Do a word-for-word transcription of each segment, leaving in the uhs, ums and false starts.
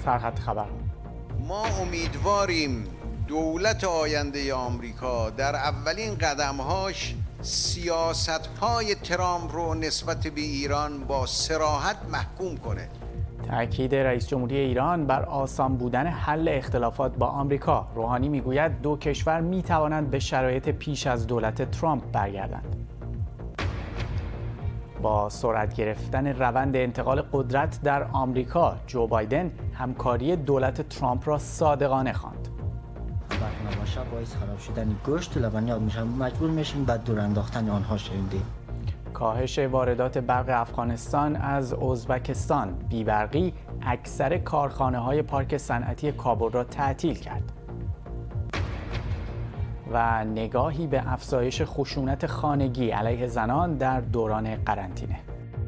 سرخط خبر. ما امیدواریم دولت آینده آمریکا در اولین قدمهاش سیاست‌های ترامپ رو نسبت به ایران با صراحت محکوم کنه. تأکید رئیس جمهوری ایران بر آسان بودن حل اختلافات با آمریکا. روحانی میگوید دو کشور میتوانند به شرایط پیش از دولت ترامپ برگردند. با سرعت گرفتن روند انتقال قدرت در آمریکا، جو بایدن همکاری دولت ترامپ را صادقانه خواند. نباشه باعث خراب شدن گوشت لبنیات میشن، مجبور میشیم بعد دور انداختن آنها شویم. کاهش واردات برق افغانستان از ازبکستان. بی‌برقی اکثر کارخانه‌های پارک صنعتی کابل را تعطیل کرد. و نگاهی به افزایش خشونت خانگی علیه زنان در دوران قرنطینه.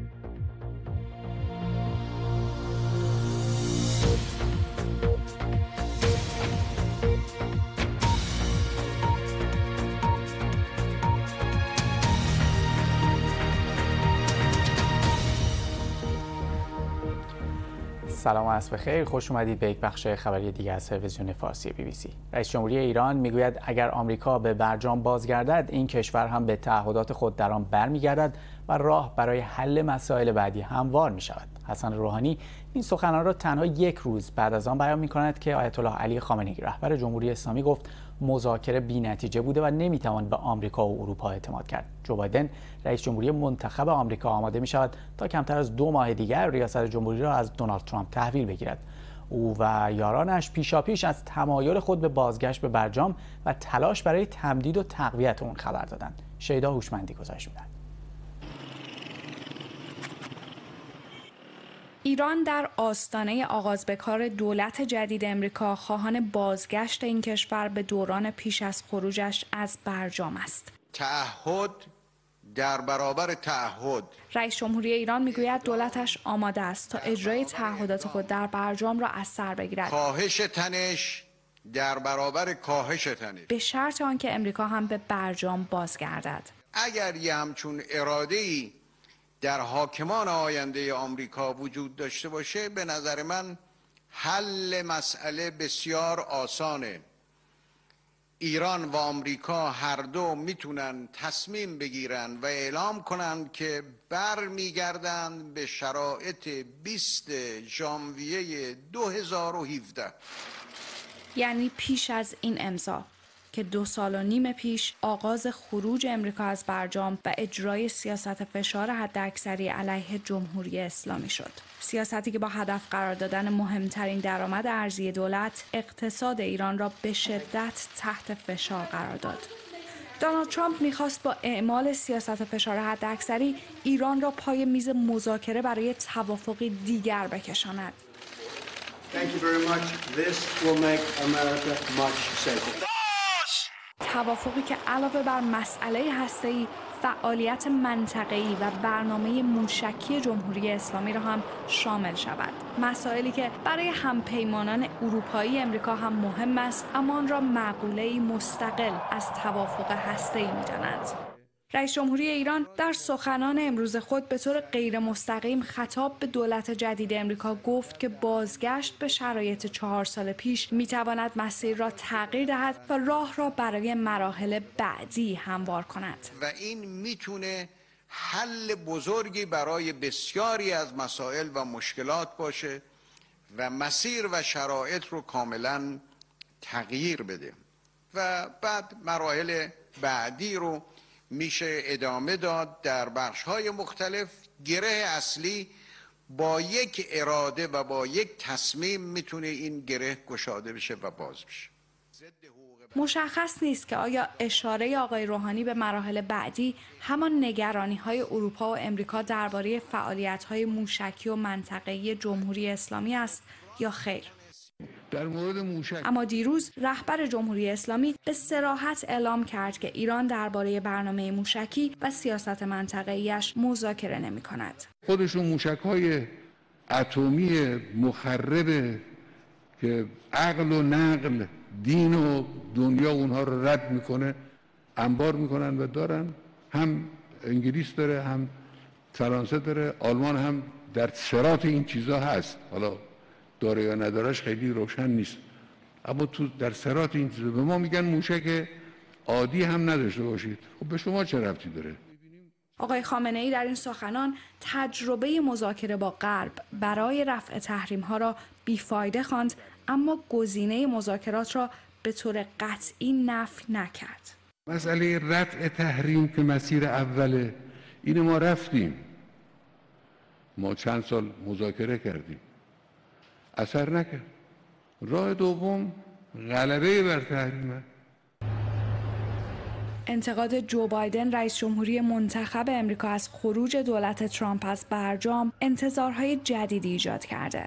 سلام و عصر بخیر، خوش اومدید به یک بخش خبری دیگر از تلویزیون فارسی بی بی سی. رئیس جمهوری ایران میگوید اگر آمریکا به برجام بازگردد، این کشور هم به تعهدات خود در آن برمیگردد و راه برای حل مسائل بعدی هموار می شود. حسن روحانی این سخنان را تنها یک روز بعد از آن بیان می کند که آیت الله علی خامنه‌ای رهبر جمهوری اسلامی گفت مذاکره بی‌نتیجه بوده و نمیتوان به آمریکا و اروپا اعتماد کرد. جو بایدن رئیس جمهوری منتخب آمریکا آماده می شود تا کمتر از دو ماه دیگر ریاست جمهوری را از دونالد ترامپ تحویل بگیرد. او و یارانش پیشاپیش از تمایل خود به بازگشت به برجام و تلاش برای تمدید و تقویت اون خبر دادند. شیدا هوشمندی گزارش می‌دهد. ایران در آستانه آغاز به کار دولت جدید امریکا خواهان بازگشت این کشور به دوران پیش از خروجش از برجام است. تعهد در برابر تعهد. رئیس جمهوری ایران میگوید دولتش آماده است تا اجرای تعهدات خود در برجام را از سر بگیرد. کاهش تنش در برابر کاهش تنش. به شرط آنکه امریکا هم به برجام بازگردد. اگر یه همچون اراده‌ای در حاکمان آینده آمریکا وجود داشته باشه، به نظر من حل مسئله بسیار آسانه. ایران و آمریکا هر دو میتونن تصمیم بگیرن و اعلام کنن که برمیگردن به شرایط بیست ژانویه دو هزار و هفده. یعنی پیش از این امضا که دو سال و نیم پیش آغاز خروج امریکا از برجام و اجرای سیاست فشار حداکثری علیه جمهوری اسلامی شد. سیاستی که با هدف قرار دادن مهمترین درآمد ارزی دولت، اقتصاد ایران را به شدت تحت فشار قرار داد. دونالد ترامپ می‌خواست با اعمال سیاست فشار حداکثری ایران را پای میز مذاکره برای توافقی دیگر بکشاند. Thank you very much. This will make America much safer. توافقی که علاوه بر مسئله هسته‌ای، فعالیت منطقه‌ای و برنامه موشکی جمهوری اسلامی را هم شامل شود. مسائلی که برای همپیمانان اروپایی امریکا هم مهم است، اما آن را مقوله‌ای مستقل از توافق هسته‌ای می‌دانند. رئیس جمهوری ایران در سخنان امروز خود به طور غیر مستقیم خطاب به دولت جدید امریکا گفت که بازگشت به شرایط چهار سال پیش میتواند مسیر را تغییر دهد و راه را برای مراحل بعدی هموار کند. و این میتونه حل بزرگی برای بسیاری از مسائل و مشکلات باشه و مسیر و شرایط رو کاملا تغییر بده و بعد مراحل بعدی رو میشه ادامه داد در بخش‌های مختلف. گره اصلی با یک اراده و با یک تصمیم میتونه این گره گشاده بشه و باز بشه. مشخص نیست که آیا اشاره آقای روحانی به مراحل بعدی همان نگرانی‌های اروپا و امریکا درباره فعالیت‌های موشکی و منطقه‌ای جمهوری اسلامی است یا خیر. در مورد موشک. اما دیروز رهبر جمهوری اسلامی به صراحت اعلام کرد که ایران درباره برنامه موشکی و سیاست منطقه‌ایش مذاکره نمی‌کند. خودشون موشک‌های اتمی مخرب که عقل و نقل، دین و دنیا اونها رو رد میکنه انبار میکنن و دارن. هم انگلیس داره، هم فرانسه داره، آلمان هم در سرات این چیزا هست. حالا داره یا ندارش خیلی روشن نیست، اما تو در سرات این چیزا به ما میگن موشک عادی هم نداشته باشید. خب به شما چه ربطی داره؟ آقای خامنه‌ای در این سخنان تجربه مذاکره با غرب برای رفع تحریم‌ها را بیفایده خواند، اما گزینه مذاکرات را به طور قطعی نفی نکرد. مسئله رفع تحریم که مسیر اوله، این ما رفتیم، ما چند سال مذاکره کردیم، اثر نکرد. راه دوم غلبه بر تحریمه. انتقاد جو بایدن رئیس جمهوری منتخب امریکا از خروج دولت ترامپ از برجام انتظارهای جدیدی ایجاد کرده.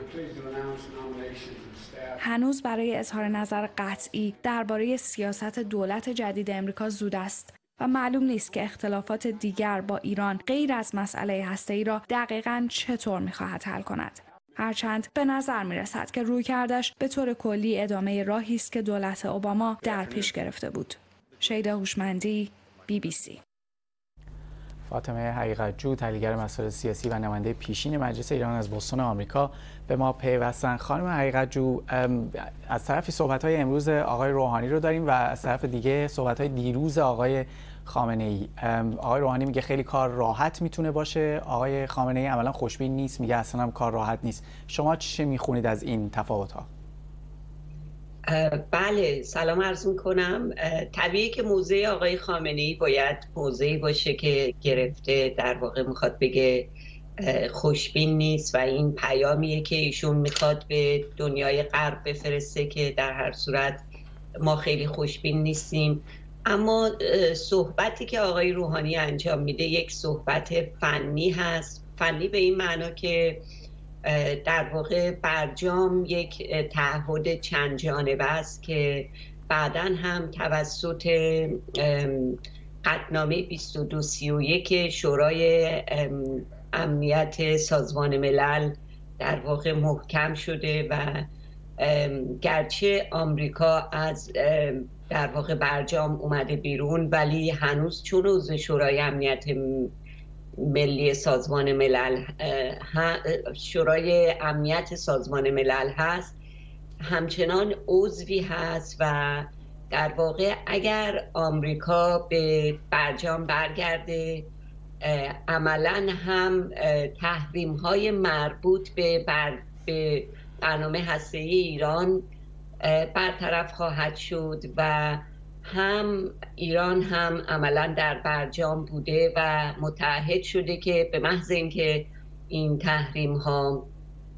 هنوز برای اظهار نظر قطعی درباره سیاست دولت جدید امریکا زود است و معلوم نیست که اختلافات دیگر با ایران غیر از مسئله هسته‌ای را دقیقاً چطور می‌خواهد حل کند. هرچند به نظر می‌رسد که رویکردش به طور کلی ادامه راهی است که دولت اوباما در پیش گرفته بود. شیدا هوشمندی، بی بی سی. فاطمه حقیقت‌جو، تحلیلگر مسائل سیاسی و نماینده پیشین مجلس ایران از بوستون آمریکا به ما پیوستن. خانم حقیقت‌جو، از طرفی صحبت‌های امروز آقای روحانی رو داریم و از طرف دیگه صحبت‌های دیروز آقای خامنه‌ای. آقای روحانی میگه خیلی کار راحت میتونه باشه، آقای خامنه‌ای عملاً خوشبین نیست، میگه اصلاً هم کار راحت نیست. شما چه میخونید از این تفاوت‌ها؟ بله، سلام عرض میکنم. طبیعی که موضع آقای خامنه‌ای باید موضعی باشه که گرفته، در واقع میخواد بگه خوشبین نیست و این پیامیه که ایشون میخواد به دنیای غرب بفرسته که در هر صورت ما خیلی خوشبین نیستیم. اما صحبتی که آقای روحانی انجام میده یک صحبت فنی هست. فنی به این معنا که در واقع برجام یک تعهد چند جانبه است که بعداً هم توسط قطعنامه بیست و دو سی و یک شورای امنیت سازمان ملل در واقع محکم شده و گرچه آمریکا از در واقع برجام اومده بیرون، ولی هنوز چون عضو شورای امنیت ملی سازمان ملل شورای امنیت سازمان ملل هست، همچنان عضوی هست و در واقع اگر آمریکا به برجام برگرده، عملاً هم تحریم های مربوط به, بر... به برنامه هسته‌ای ایران برطرف خواهد شد و هم ایران هم عملاً در برجام بوده و متعهد شده که به محض اینکه این تحریم ها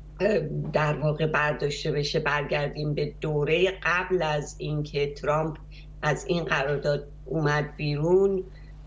در واقع برداشته بشه برگردیم به دوره قبل از اینکه ترامپ از این قرارداد اومد بیرون،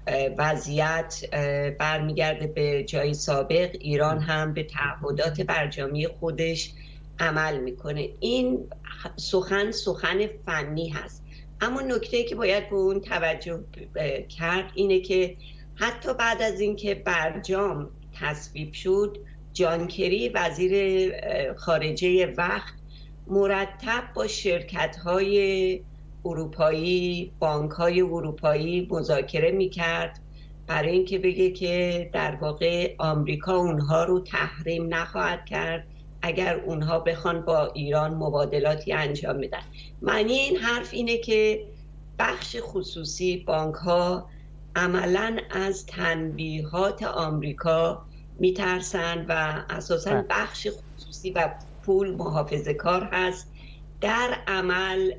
وضعیت برمیگرده به جای سابق. ایران هم به تعهدات برجامی خودش عمل میکنه. این سخن سخن فنی هست، اما نکته‌ای که باید به اون توجه کرد اینه که حتی بعد از اینکه برجام تصویب شد، جان کری وزیر خارجه وقت مرتب با شرکت‌های اروپایی، بانک‌های اروپایی مذاکره می‌کرد برای اینکه بگه که در واقع آمریکا اونها رو تحریم نخواهد کرد اگر اونها بخوان با ایران مبادلاتی انجام بدن. معنی این حرف اینه که بخش خصوصی بانک‌ها عملاً از تنبیهات آمریکا میترسن و اساساً بخش خصوصی و پول محافظه‌کار هست. در عمل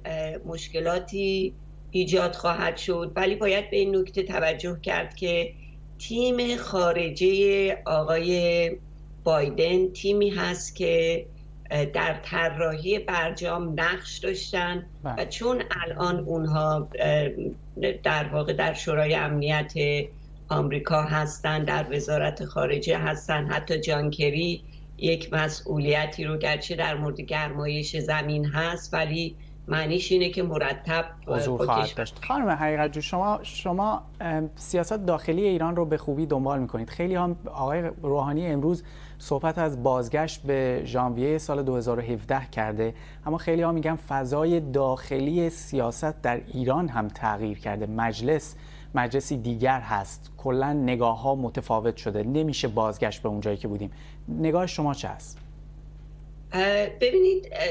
مشکلاتی ایجاد خواهد شد، ولی باید به این نکته توجه کرد که تیم خارجه آقای بایدن تیمی هست که در طراحی برجام نقش داشتن و چون الان اونها در واقع در شورای امنیت آمریکا هستن، در وزارت خارجه هستن، حتی جان کری یک مسئولیتی رو گرچه در مورد گرمایش زمین هست ولی معنیش اینه که مرتب حضور خواهد داشت. خانم حقیقت‌جو، شما شما سیاست داخلی ایران رو به خوبی دنبال میکنید. خیلی هم آقای روحانی امروز صحبت از بازگشت به ژانویه سال دو هزار و هفده کرده، اما خیلی ها میگن فضای داخلی سیاست در ایران هم تغییر کرده. مجلس مجلسی دیگر هست، کلا نگاه ها متفاوت شده، نمیشه بازگشت به اون جایی که بودیم. نگاه شما چه است؟ ببینید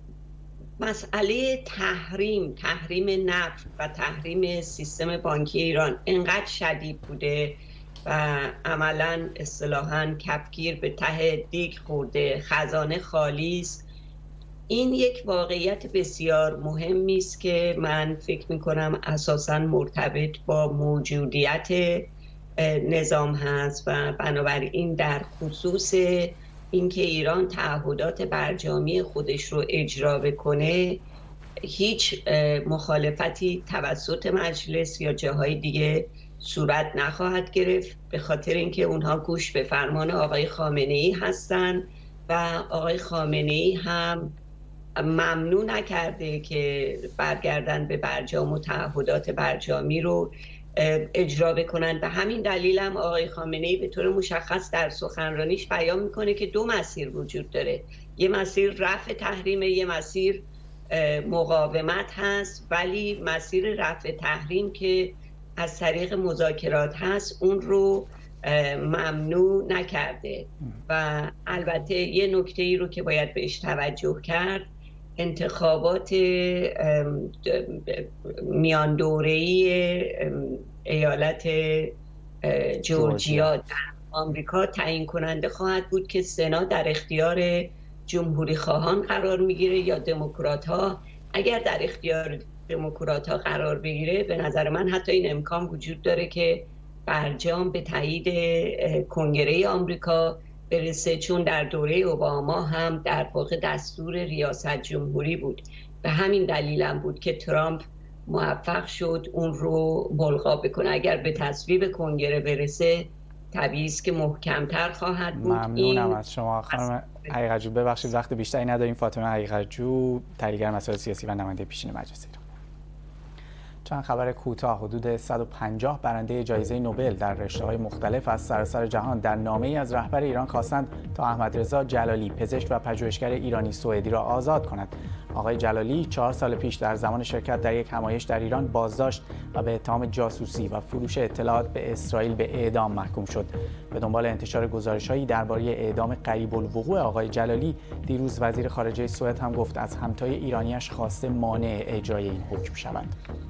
مسئله تحریم تحریم نفت و تحریم سیستم بانکی ایران انقدر شدید بوده و عملاً اصطلاحاً کفگیر به ته دیگ خورده، خزانه خالی است. این یک واقعیت بسیار مهمی است که من فکر می‌کنم اساساً مرتبط با موجودیت نظام هست و بنابراین در خصوص اینکه ایران تعهدات برجامی خودش رو اجرا بکنه هیچ مخالفتی توسط مجلس یا جاهای دیگه صورت نخواهد گرفت، به خاطر اینکه اونها گوش به فرمان آقای خامنه‌ای هستند و آقای خامنه‌ای هم ممنوع نکرده که برگردن به برجام و تعهدات برجامی رو اجرا بکنن. به همین دلیل هم آقای خامنه‌ای به طور مشخص در سخنرانیش بیان میکنه که دو مسیر وجود داره، یه مسیر رفع تحریم، یه مسیر مقاومت هست، ولی مسیر رفع تحریم که از طریق مذاکرات هست اون رو ممنوع نکرده. و البته یه نکته ای رو که باید بهش توجه کرد، انتخابات میان دوره‌ای ایالت جورجیا در آمریکا تعیین کننده خواهد بود که سنا در اختیار جمهوری خواهان قرار میگیره یا دموکرات ها. اگر در اختیار دموکرات ها قرار بگیره به نظر من حتی این امکان وجود داره که برجام به تایید کنگره آمریکا برسه، چون در دوره اوباما هم در واقع دستور ریاست جمهوری بود. به همین دلیل هم بود که ترامپ موفق شد اون رو ملغا بکنه. اگر به تصویب کنگره برسه طبیعی است که محکمتر خواهد بود. ممنونم از شما خانم حقیقت‌جو. ببخشید وقت بیشتری نداریم. فاطمه حقیقت‌جو، تحلیلگر مسائل سیاسی و نماینده پیشین مجلس ایران. چند خبر کوتاه. حدود صد و پنجاه برنده جایزه نوبل در رشته‌های مختلف از سراسر جهان در نامه‌ای از رهبر ایران خواستند تا احمدرضا جلالی، پزشک و پژوهشگر ایرانی سوئدی را آزاد کند. آقای جلالی چهار سال پیش در زمان شرکت در یک همایش در ایران بازداشت و به اتهام جاسوسی و فروش اطلاعات به اسرائیل به اعدام محکوم شد. به دنبال انتشار گزارش‌هایی درباره اعدام قریب الوقوع آقای جلالی، دیروز وزیر خارجه سوئد هم گفت از همتای ایرانیش خواسته مانع اجرای این حکم شود.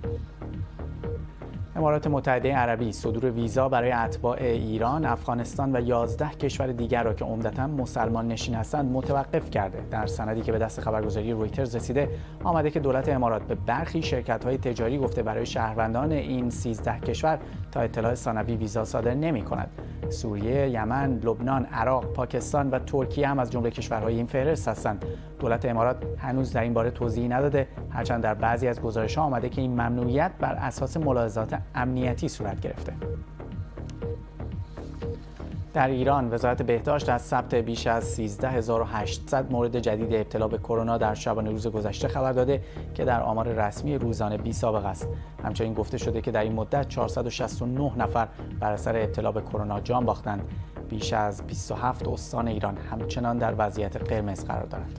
امارات متحده عربی صدور ویزا برای اتباع ایران، افغانستان و یازده کشور دیگر را که عمدتاً مسلمان نشین هستند متوقف کرده. در سندی که به دست خبرگزاری رویترز رسیده آمده که دولت امارات به برخی شرکت‌های تجاری گفته برای شهروندان این سیزده کشور تا اطلاع ثانوی ویزا صادر نمی‌کند. سوریه، یمن، لبنان، عراق، پاکستان و ترکیه هم از جمله کشورهای این فهرست هستند. دولت امارات هنوز در این باره توضیحی نداده، هرچند در بعضی از گزارش‌ها آمده که این ممنوعیت بر اساس ملاحظات امنیتی صورت گرفته. در ایران وزارت بهداشت از ثبت بیش از سیزده هزار و هشتصد مورد جدید ابتلا به کرونا در شبانه روز گذشته خبر داده که در آمار رسمی روزانه بی سابقه است. همچنین گفته شده که در این مدت چهارصد و شصت و نه نفر بر اثر ابتلا به کرونا جان باختند. بیش از بیست و هفت استان ایران همچنان در وضعیت قرمز قرار دارند.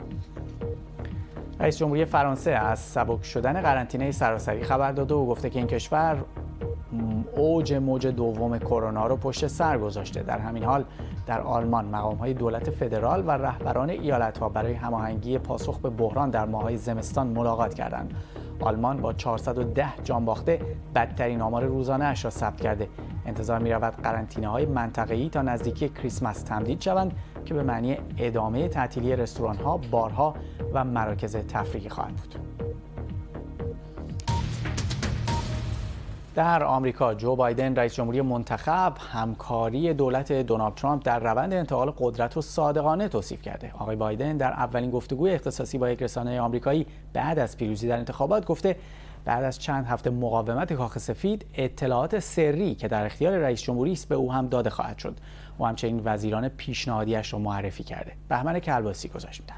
رئیس جمهوری فرانسه از سبک شدن قرنطینه سراسری خبر داده و گفته که این کشور اوج موج دوم کرونا رو پشت سر گذاشته. در همین حال در آلمان مقام‌های دولت فدرال و رهبران ایالت‌ها برای هماهنگی پاسخ به بحران در ماه‌های زمستان ملاقات کردند. آلمان با چهارصد و ده جان باخته بدترین آمار روزانه اش را ثبت کرده. انتظار می‌رود قرنطینه‌های منطقه‌ای تا نزدیکی کریسمس تمدید شوند که به معنی ادامه تعطیلی رستوران‌ها، بارها و مراکز تفریحی خواهد بود. در آمریکا جو بایدن رئیس جمهوری منتخب همکاری دولت دونالد ترامپ در روند انتقال قدرت رو صادقانه توصیف کرده. آقای بایدن در اولین گفتگوی اختصاصی با یک رسانه آمریکایی بعد از پیروزی در انتخابات گفته بعد از چند هفته مقاومت کاخ سفید اطلاعات سری که در اختیار رئیس جمهوری است به او هم داده خواهد شد. و همچنین وزیران پیشنهادیش را معرفی کرده. بهمن کلباسی گزارش می‌دهد.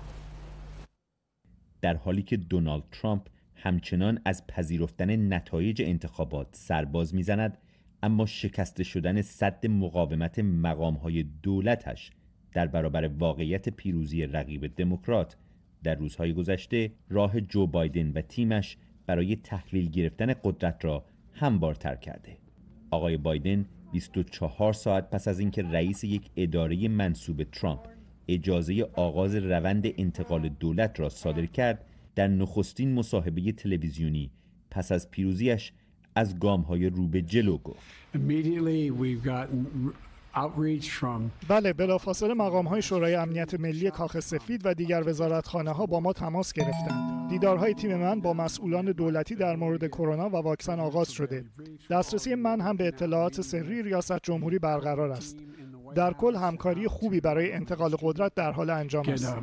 در حالی که دونالد ترامپ همچنان از پذیرفتن نتایج انتخابات سرباز میزند، اما شکسته شدن سد مقاومت مقام‌های دولتش در برابر واقعیت پیروزی رقیب دموکرات در روزهای گذشته راه جو بایدن و تیمش برای تحویل گرفتن قدرت را هموارتر کرده. آقای بایدن بیست و چهار ساعت پس از اینکه رئیس یک اداره منسوب ترامپ اجازه آغاز روند انتقال دولت را صادر کرد، در نخستین مصاحبه تلویزیونی پس از پیروزیش از گام‌های رو به جلو گفت. بله، بلافاصله مقام‌های شورای امنیت ملی کاخ سفید و دیگر وزارتخانه‌ها با ما تماس گرفتند. دیدارهای تیم من با مسئولان دولتی در مورد کرونا و واکسن آغاز شده. دسترسی من هم به اطلاعات سری ریاست جمهوری برقرار است. در کل همکاری خوبی برای انتقال قدرت در حال انجام است.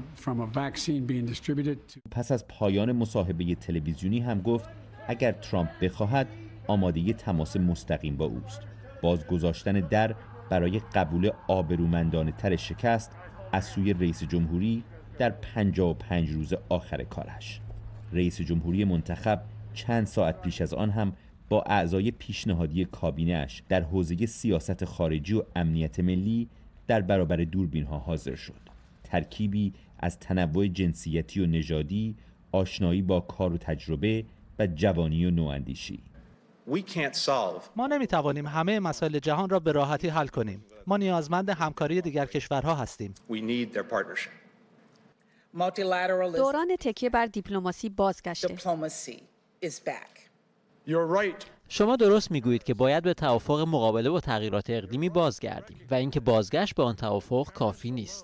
پس از پایان مصاحبه تلویزیونی هم گفت اگر ترامپ بخواهد آماده تماس مستقیم با اوست. بازگذاشتن در برای قبول آبرومندانه تر شکست از سوی رئیس جمهوری در پنجاه و پنج روز آخر کارش. رئیس جمهوری منتخب چند ساعت پیش از آن هم با اعضای پیشنهادی کابینه‌اش در حوزه سیاست خارجی و امنیت ملی در برابر دوربین‌ها حاضر شد. ترکیبی از تنوع جنسیتی و نژادی، آشنایی با کار و تجربه و جوانی و نواندیشی. ما نمیتوانیم همه مسائل جهان را به راحتی حل کنیم. ما نیازمند همکاری دیگر کشورها هستیم. دوران تکیه بر دیپلماسی بازگشته. شما درست میگویید که باید به توافق مقابله با تغییرات اقلیمی بازگردیم و اینکه بازگشت به آن توافق کافی نیست.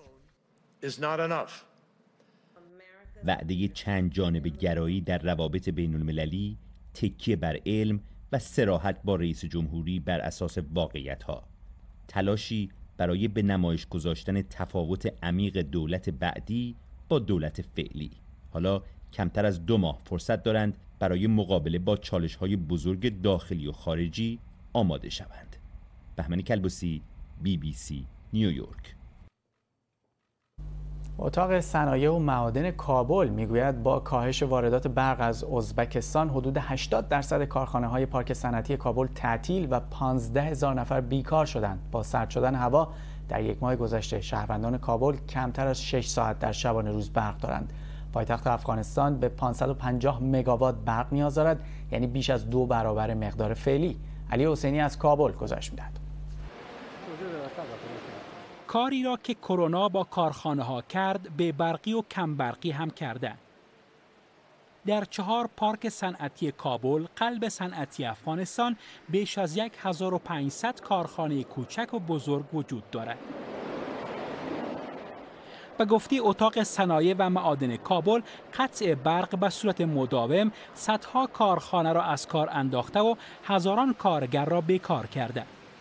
وعده چند جانبه گرایی در روابط بین المللی، تکیه بر علم و صراحت با رئیس جمهوری بر اساس واقعیت‌ها. تلاشی برای به نمایش گذاشتن تفاوت عمیق دولت بعدی با دولت فعلی. حالا کمتر از دو ماه فرصت دارند برای مقابله با چالش‌های بزرگ داخلی و خارجی آماده شوند. بهمن کلبوسی، بی بی سی نیویورک. اتاق صنایع و معادن کابل میگوید با کاهش واردات برق از ازبکستان حدود هشتاد درصد کارخانه‌های پارک صنعتی کابل تعطیل و پانزده هزار نفر بیکار شدند. با سرد شدن هوا در یک ماه گذشته شهروندان کابل کمتر از شش ساعت در شبانه روز برق دارند. پایتخت افغانستان به پانصد و پنجاه مگاوات برق نیاز دارد، یعنی بیش از دو برابر مقدار فعلی. علی حسینی از کابل گزارش می‌دهد. کاری را که کرونا با کارخانه ها کرد به برقی و کم برقی هم کرده. در چهار پارک صنعتی کابل، قلب صنعتی افغانستان، بیش از هزار و پانصد کارخانه کوچک و بزرگ وجود دارد. به گفته اتاق صنایع و معادن کابل، قطع برق به صورت مداوم صدها کارخانه را از کار انداخته و هزاران کارگر را بیکار کرده.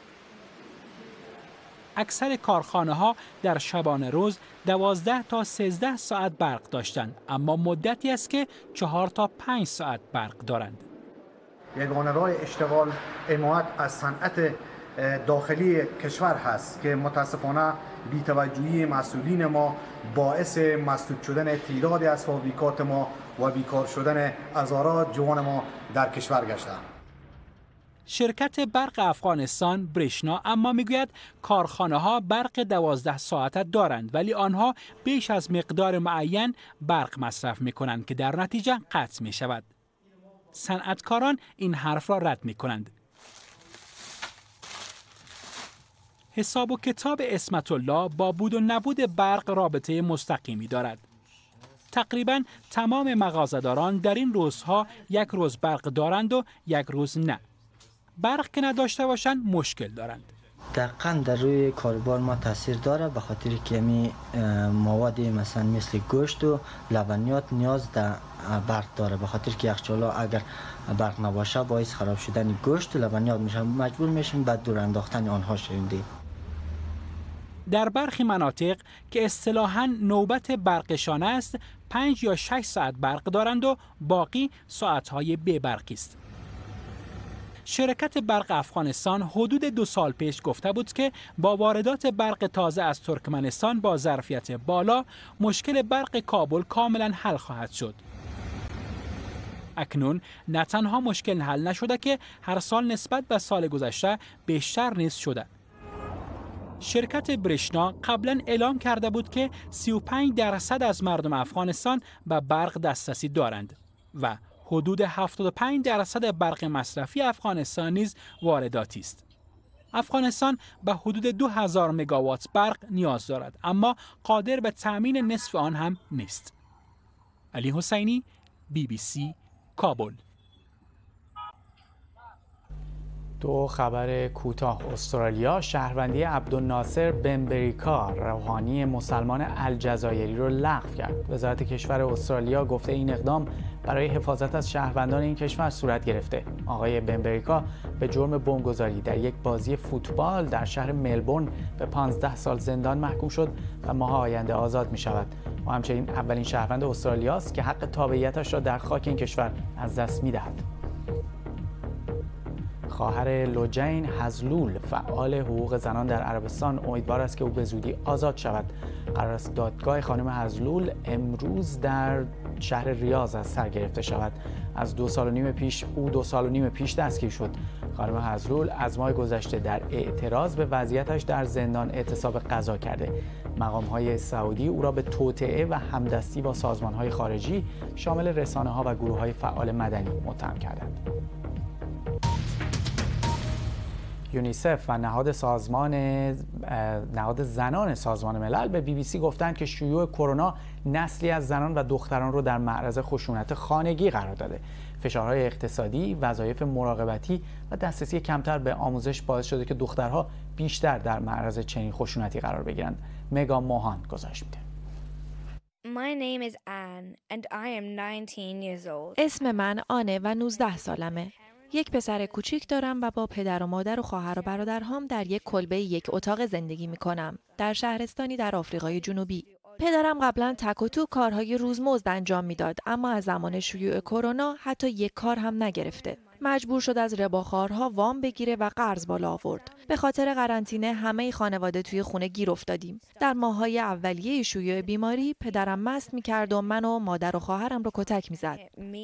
اکثر کارخانه ها در شبانه روز دوازده تا سیزده ساعت برق داشتند، اما مدتی است که چهار تا پنج ساعت برق دارند. یگانه راه اشتغال حمایت از صنعت داخلی کشور هست که متاسفانه بی‌توجهی مسئولین ما باعث مسدود شدن تعدادی از فابریکات ما و بیکار شدن هزاران جوان ما در کشور گشته. شرکت برق افغانستان برشنا اما میگوید کارخانه ها برق دوازده ساعته دارند، ولی آنها بیش از مقدار معین برق مصرف می کنند که در نتیجه قطع می شود. صنعتکاران این حرف را رد می کنند. حساب و کتاب اسمت الله با بود و نبود برق رابطه مستقیمی دارد. تقریبا تمام مغازه‌داران در این روزها یک روز برق دارند و یک روز نه. برق که نداشته باشند مشکل دارند. دقیقاً در روی کاروبار ما تاثیر داره، به خاطر که می مواد مثلا مثل گوشت و لبنیات نیاز در برق داره، به خاطر که یخچال‌ها اگر برق نباشه باعث خراب شدن گوشت و لبنیات میشن، مجبور میشیم بعد دور انداختن آنها شویم. در برخی مناطق که اصطلاحاً نوبت برقشانه است، پنج یا شش ساعت برق دارند و باقی ساعت‌های بی برقی است. شرکت برق افغانستان حدود دو سال پیش گفته بود که با واردات برق تازه از ترکمنستان با ظرفیت بالا، مشکل برق کابل کاملا حل خواهد شد. اکنون نه تنها مشکل حل نشده که هر سال نسبت به سال گذشته بیشتر نیز شده. شرکت برشنا قبلا اعلام کرده بود که سی و پنج درصد از مردم افغانستان به برق دسترسی دارند و حدود هفتاد و پنج درصد برق مصرفی افغانستان نیز وارداتی است. افغانستان به حدود دو هزار مگاوات برق نیاز دارد، اما قادر به تأمین نصف آن هم نیست. علی حسینی، بی بی سی، کابل. دو خبر کوتاه. استرالیا شهروندی عبدالناصر بنبریکا روحانی مسلمان الجزایری رو لغو کرد. وزارت کشور استرالیا گفته این اقدام برای حفاظت از شهروندان این کشور صورت گرفته. آقای بنبریکا به جرم بمبگذاری در یک بازی فوتبال در شهر ملبورن به پانزده سال زندان محکوم شد و ماه آینده آزاد می شود. و همچنین اولین شهروند استرالیا است که حق تابعیتش را در خاک این کشور از دست می دهد. خواهر لوجین هزلول فعال حقوق زنان در عربستان امیدوار است که او به زودی آزاد شود. قرار است دادگاه خانم هزلول امروز در شهر ریاض از سر گرفته شود. از دو سال و نیم پیش او دو سال و نیم پیش دستگیر شد. خانم هزلول از ماه گذشته در اعتراض به وضعیتش در زندان اعتصاب قضا کرده. مقام‌های سعودی او را به توطئه و همدستی با سازمان‌های خارجی شامل رسانه‌ها و گروه‌های فعال مدنی متهم کردند. یونیسف و نهاد سازمان نهاد زنان سازمان ملل به بی بی سی گفتند که شیوع کرونا نسلی از زنان و دختران رو در معرض خشونت خانگی قرار داده. فشارهای اقتصادی، وظایف مراقبتی و دسترسی کمتر به آموزش باعث شده که دخترها بیشتر در معرض چنین خشونتی قرار بگیرند. مگا موهان گزارش میده. My name is Anne and I am nineteen years old. اسم من آنه و نوزده سالمه. یک پسر کوچیک دارم و با پدر و مادر و خواهر و برادرهام در یک کلبه یک اتاق زندگی می کنم در شهرستانی در آفریقای جنوبی. پدرم قبلا تک و تو کارهای روزمزد انجام میداد، اما از زمان شیوع کرونا حتی یک کار هم نگرفته. مجبور شد از رباخوارها وام بگیره و قرض بالا آورد. به خاطر قرنطینه همه خانواده توی خونه گیر افتادیم. در ماه‌های اولیه شیوع بیماری پدرم مست می‌کرد و من و مادر و خواهرم رو کتک می‌زد.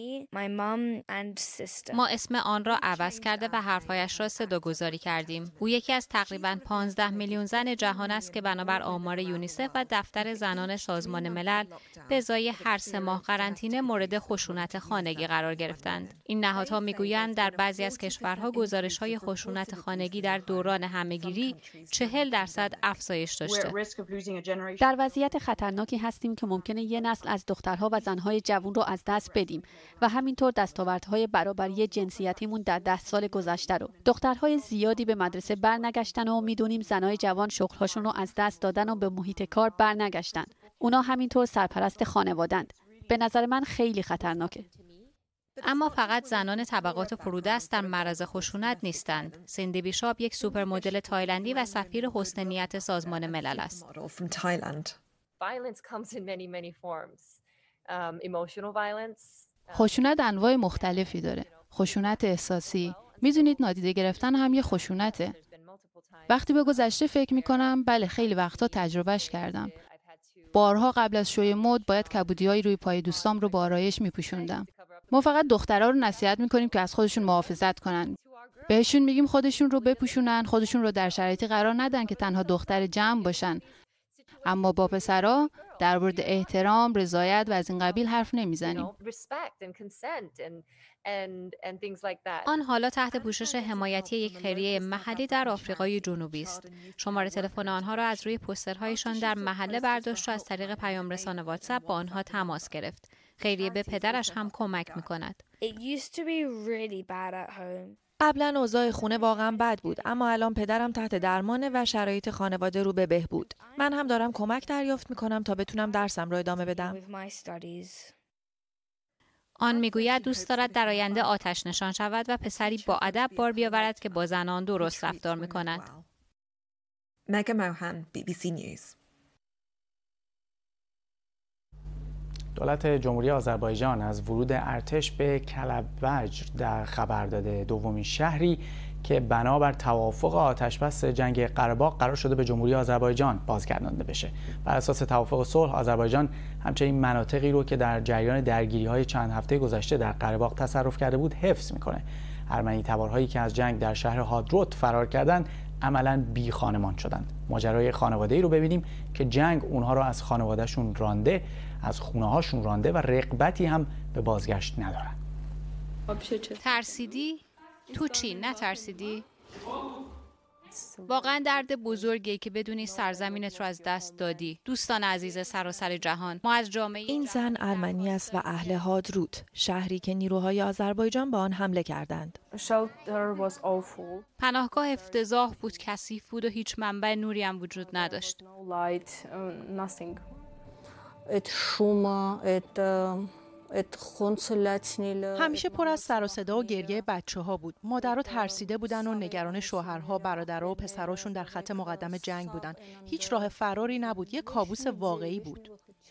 ما اسم آن را عوض کرده و حرفایش را صداگذاری کردیم. او یکی از تقریباً پانزده میلیون زن جهان است که بنابر آمار یونیسف و دفتر زنان سازمان ملل به ازای هر سه ماه قرنطینه مورد خشونت خانگی قرار گرفتند. این نهادها می‌گویند در بعضی از کشورها گزارش‌های خشونت خانگی در دوران همه‌گیری چهل درصد افزایش داشته. در وضعیت خطرناکی هستیم که ممکنه یه نسل از دخترها و زنهای جوان رو از دست بدیم و همینطور دستاوردهای برابری جنسیتیمون در ده سال گذشته رو. دخترهای زیادی به مدرسه برنگشتن و میدونیم زنهای جوان شغل‌هاشون رو از دست دادن و به محیط کار برنگشتن. اونا همینطور سرپرست خانواده‌اند. به نظر من خیلی خطرناکه. اما فقط زنان طبقات فرودست در معرض خشونت نیستند. سیندی بیشاپ یک سوپر مدل تایلندی و سفیر حسن نیت سازمان ملل است. خشونت انواع مختلفی داره. خشونت احساسی. میدونید نادیده گرفتن هم یه خشونته. وقتی به گذشته فکر میکنم، بله خیلی وقتا تجربهش کردم. بارها قبل از شوی مد باید کبودی‌های روی پای دوستام رو با آرایش میپوشوندم. ما فقط دخترها رو نصیحت میکنیم که از خودشون محافظت کنن. بهشون میگیم خودشون رو بپوشونن، خودشون رو در شرایطی قرار ندن که تنها دختر جمع باشن. اما با پسرها در مورد احترام، رضایت و از این قبیل حرف نمیزنیم. آن حالا تحت پوشش حمایتی یک خیریه محلی در آفریقای جنوبی است. شماره تلفن آنها را از روی پوسترهایشان در محله برداشت و از طریق پیام رسان واتساپ با آنها تماس گرفت. خیریه به پدرش هم کمک می‌کند. قبلا اوضاع خونه واقعا بد بود، اما الان پدرم تحت درمانه و شرایط خانواده رو به بهبود. من هم دارم کمک دریافت می‌کنم تا بتونم درسم رو ادامه بدم. آن میگوید دوست دارد در آینده آتش نشان شود و پسری با ادب بار بیاورد که با زنان درست رفتار می‌کند. مگا موهان، بی بی سی نیوز. دولت جمهوری آذربایجان از ورود ارتش به کلبوج در خبر داده. دومین شهری که بنابر توافق آتشبس جنگ قره‌باغ قرار شده به جمهوری آذربایجان بازگردانده بشه. بر اساس توافق صلح، آذربایجان همچنین مناطقی رو که در جریان درگیری‌های چند هفته گذشته در قره‌باغ تصرف کرده بود حفظ می‌کنه. ارمنی تبارهایی که از جنگ در شهر هادروت فرار کردند عملاً بی خانمان شدند. ماجرای خانواده‌ای رو ببینیم که جنگ اونها رو از خانواده‌شون رانده، از خونه‌هاشون رانده و رغبتی هم به بازگشت ندارن. ترسیدی؟ تو چی نترسیدی؟ واقعا درد بزرگی که بدونی سرزمینت رو از دست دادی. دوستان عزیز سراسر جهان، ما از جامعه این زن ارمنی است و اهل هادروت، شهری که نیروهای آذربایجان به آن حمله کردند. پناهگاه افتضاح بود، کثیف بود و هیچ منبع نوری هم وجود نداشت. همیشه پر از سر و صدا و گریه بچه ها بود. مادرها ترسیده بودن و نگران شوهرها، برادرها و پسراشون در خط مقدم جنگ بودن. هیچ راه فراری نبود. یک کابوس واقعی بود.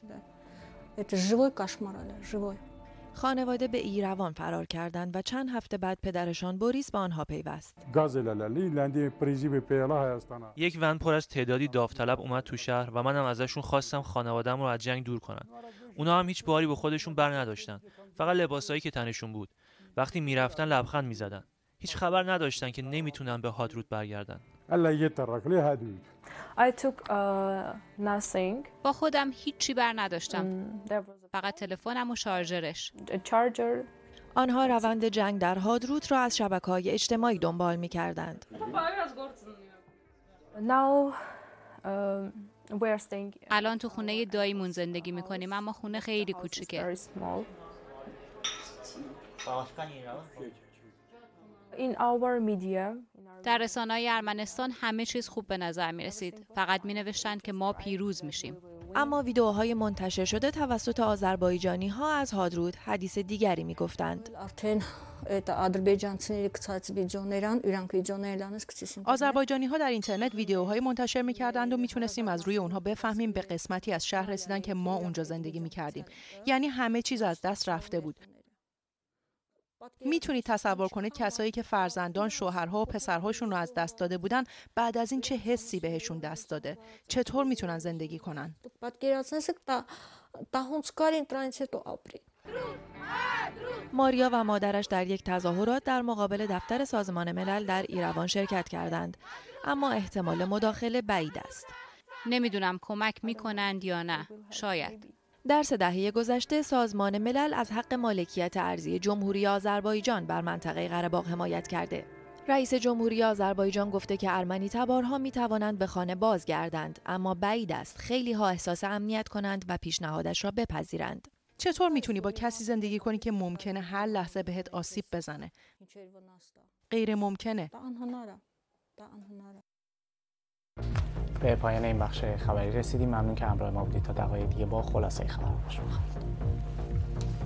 خانواده به ایروان فرار کردند و چند هفته بعد پدرشان بوریس به آنها پیوست. یک ون پر از تعدادی داوطلب اومد تو شهر و منم ازشون خواستم خانواده‌ام رو از جنگ دور کنن. اونا هم هیچ باری به خودشون بر نداشتن. فقط لباسایی که تنشون بود. وقتی میرفتن لبخند میزدن. هیچ خبر نداشتن که نمیتونن به هادروت برگردن. I took uh, nothing. با خودم هیچی بر نداشتم. فقط تلفنم و شارژرش. Charger. آنها روند جنگ در هادروت را از شبکه‌های اجتماعی دنبال می‌کردند. Now uh, we are staying. الان تو خونه داییمون زندگی می‌کنیم، اما خونه خیلی کوچیکه. In our media. در رسانه‌های ارمنستان همه چیز خوب به نظر می رسید. فقط می نوشتن که ما پیروز میشیم. اما ویدئوهای منتشر شده توسط آذربایجانی ها از هادروت حدیث دیگری می گفتند. آذربایجانی ها در اینترنت ویدیوهای منتشر می کردند و می تونستیم از روی اونها بفهمیم به قسمتی از شهر رسیدن که ما اونجا زندگی می کردیم. یعنی همه چیز از دست رفته بود. میتونید تصور کنید کسایی که فرزندان، شوهرها و پسرهاشون رو از دست داده بودن بعد از این چه حسی بهشون دست داده؟ چطور میتونن زندگی کنن؟ ماریا و مادرش در یک تظاهرات در مقابل دفتر سازمان ملل در ایروان شرکت کردند، اما احتمال مداخله بعید است. نمیدونم کمک میکنند یا نه، شاید. در سه دهه گذشته سازمان ملل از حق مالکیت ارضی جمهوری آذربایجان بر منطقه قره‌باغ حمایت کرده. رئیس جمهوری آذربایجان گفته که ارمنی تبارها می توانند به خانه بازگردند، اما بعید است خیلی ها احساس امنیت کنند و پیشنهادش را بپذیرند. چطور میتونی با کسی زندگی کنی که ممکنه هر لحظه بهت آسیب بزنه؟ غیر ممکنه. به پایان این بخش خبری رسیدیم. ممنون که همراه ما بودید. تا دقایق دیگه با خلاصه خبر باشید.